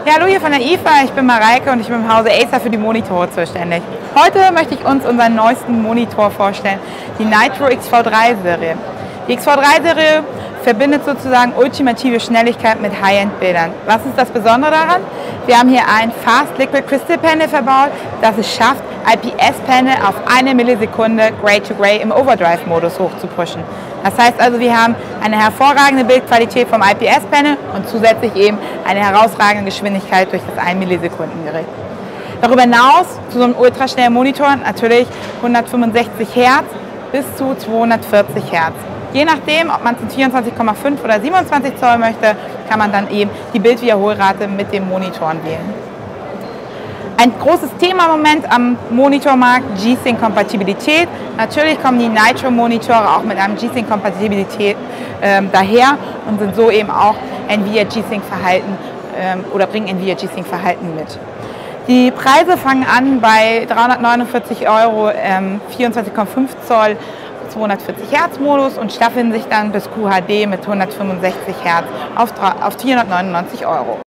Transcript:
Ja, hallo hier von der IFA, ich bin Mareike und ich bin im Hause Acer für die Monitore zuständig. Heute möchte ich uns unseren neuesten Monitor vorstellen, die Nitro XV3-Serie. Die XV3-Serie verbindet sozusagen ultimative Schnelligkeit mit High-End-Bildern. Was ist das Besondere daran? Wir haben hier ein Fast Liquid Crystal Panel verbaut, das es schafft, IPS-Panel auf 1 Millisekunde Gray-to-Gray im Overdrive-Modus hochzupushen. Das heißt also, wir haben eine hervorragende Bildqualität vom IPS-Panel und zusätzlich eben eine herausragende Geschwindigkeit durch das 1 Millisekundengerät. Darüber hinaus zu so einem ultraschnellen Monitor natürlich 165 Hertz bis zu 240 Hertz. Je nachdem, ob man es in 24,5 oder 27 Zoll möchte, kann man dann eben die Bildwiederholrate mit den Monitoren wählen. Ein großes Thema im Moment am Monitormarkt, G-Sync-Kompatibilität. Natürlich kommen die Nitro-Monitore auch mit einem G-Sync-Kompatibilität daher und sind so eben auch NVIDIA G-Sync-Verhalten oder bringen NVIDIA G-Sync-Verhalten mit. Die Preise fangen an bei 349 €, 24,5 Zoll, 240 Hertz Modus und staffeln sich dann bis QHD mit 165 Hertz auf 499 €.